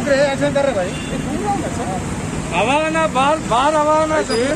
रहे एक्शन कर रहे भाई, हवा ना बाहर हवा ना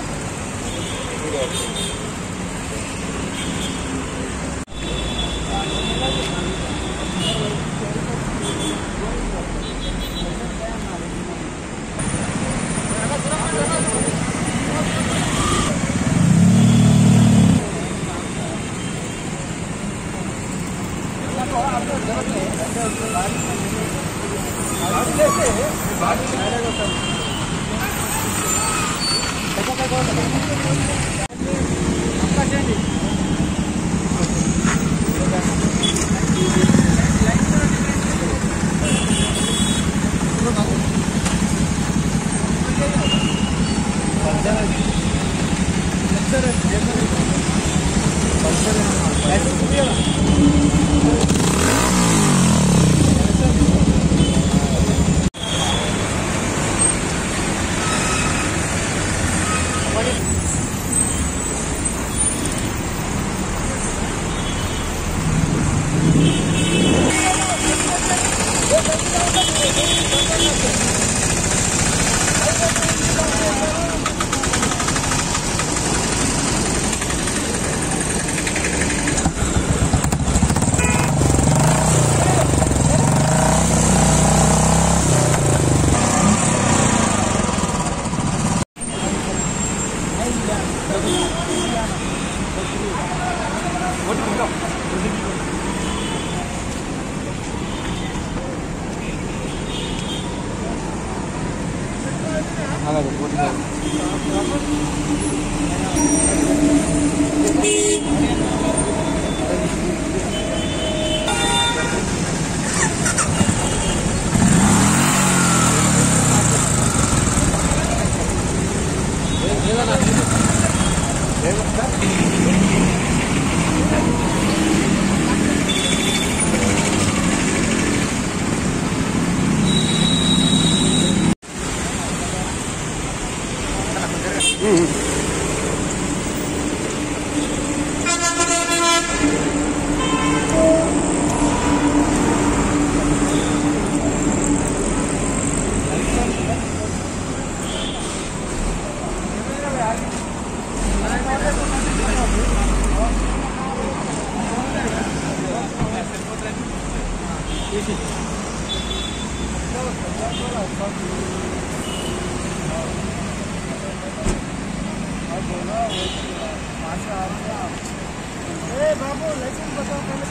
बाबू लाइसेंस बताओ पहले।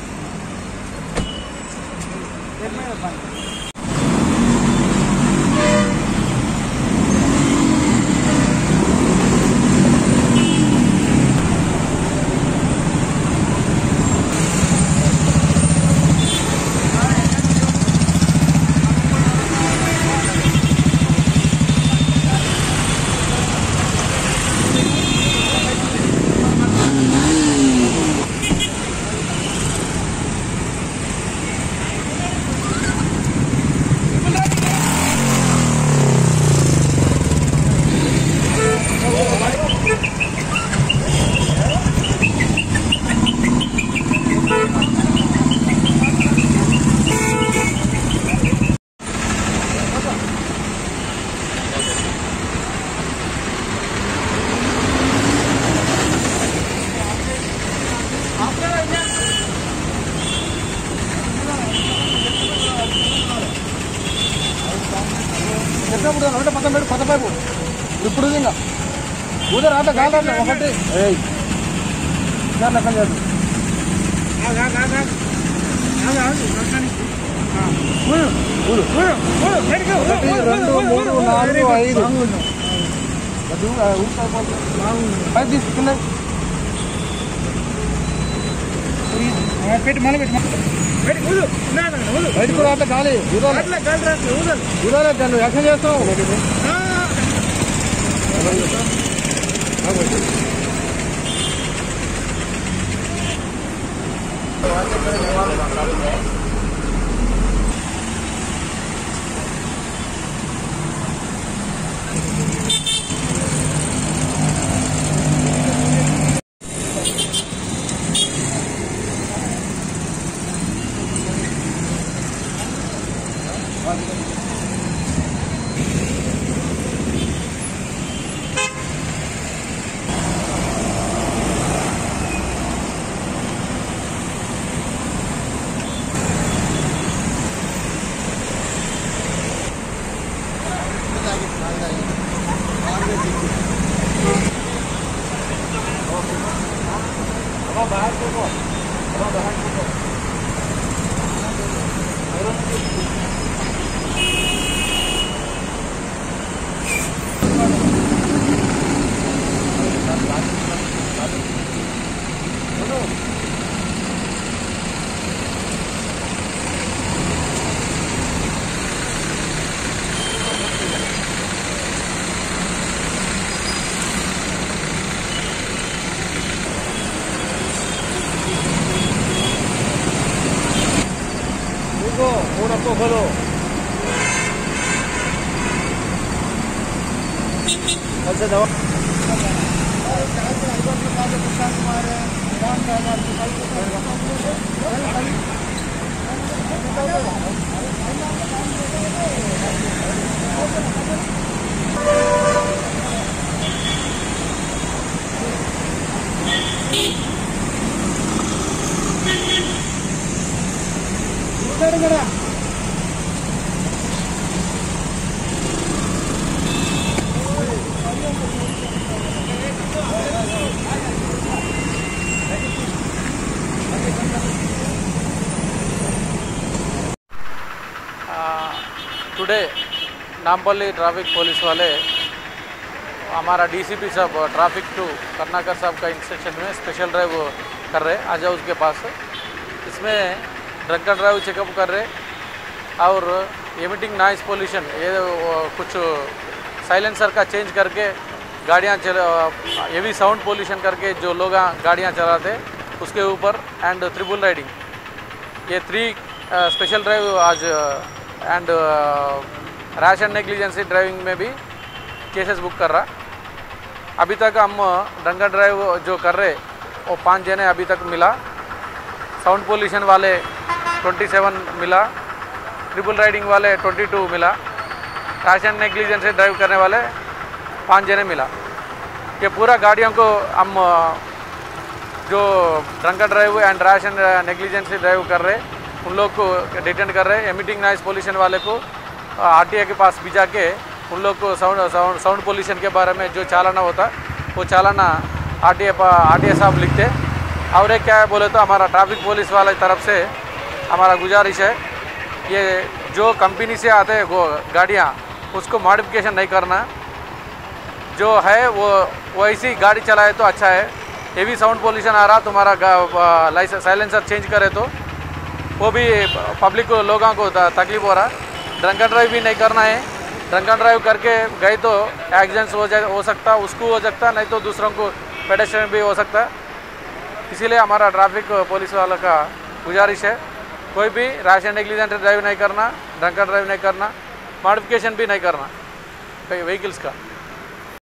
एक मिनट बंद। ఇప్పుడు ఇంకా ఊదర ఆట గాలి ఒకటి లెక్క లేదు 1 2 3 4 5 పైకి తీసుకున్నాయి పెట్టి మళ్ళీ బయట కూడా ఆట గాలి ఊదాలే గాలి యాక్షన్ చేస్తావు फोन आपको खोलो अच्छा दवा टुडे नामपल्ली ट्रैफिक पुलिस वाले हमारा डीसीपी साहब ट्रैफिक टू कर्नाकर साहब का इंस्ट्रक्शन में स्पेशल ड्राइव कर रहे आ जाओ उसके पास। इसमें ड्रंक एंड ड्राइव चेकअप कर रहे और एमिटिंग नॉइस पोल्यूशन ये कुछ साइलेंसर का चेंज करके गाड़ियाँ हेवी साउंड पोल्यूशन करके जो लोग गाड़ियाँ चलाते उसके ऊपर एंड ट्रिपल राइडिंग ये 3 स्पेशल ड्राइव आज and rash and negligence driving में भी केसेस बुक कर रहा। अभी तक हम ड्रंक एंड ड्राइव जो कर रहे वो 5 जने अभी तक मिला। साउंड पोल्यूशन वाले 27 मिला, ट्रिपल राइडिंग वाले 22 मिला, रैश एंड नेग्लिजेंसी ड्राइव करने वाले 5 जने मिला। ये पूरा गाड़ियों को हम जो drunk and drive and rash and negligence drive कर रहे उन लोग को डिटेन कर रहे। एमिटिंग नॉइस पोल्यूशन वाले को आरटीए के पास भिजा के उन लोग को साउंड पोल्यूशन के बारे में जो चालाना होता वो चालाना आरटीए साहब लिखते। और एक क्या है बोले तो हमारा ट्रैफिक पुलिस वाले तरफ से हमारा गुजारिश है ये जो कंपनी से आते हैं वो गाड़ियाँ उसको मॉडिफिकेशन नहीं करना, जो है वो वैसी गाड़ी चलाए तो अच्छा है। हेवी साउंड पोल्यूशन आ रहा तुम्हारा लाइसेंस साइलेंसर चेंज करे तो वो भी पब्लिक लोगों को तकलीफ हो रहा। ड्रंक एंड ड्राइव भी नहीं करना है। ड्रंक एंड ड्राइव करके गए तो एक्सीडेंट्स हो सकता, उसको हो सकता, नहीं तो दूसरों को पेडेस्ट्रियन भी हो सकता। इसीलिए हमारा ट्रैफिक पुलिस वालों का गुजारिश है कोई भी रैश एंड नेग्लिजेंट ड्राइव नहीं करना, ड्रंक एंड ड्राइव नहीं करना, मॉडिफिकेशन भी नहीं करना व्हीकल्स का।